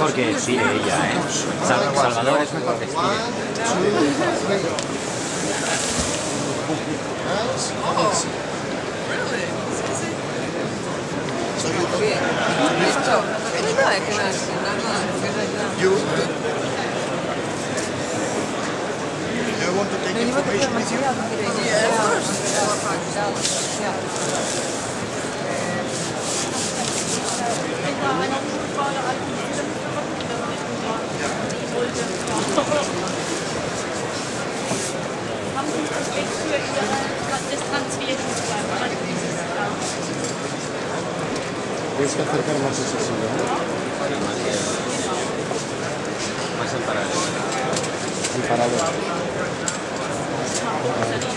mejor que Steve ella, ¿eh? Salvador es mejor que Steve. Do you want to take information with you? Yeah, of course. Haben Sie Respekt für das Transferfußball? Tienes que acercar más esa silla, ¿no? Más en paralelo. En paralelo.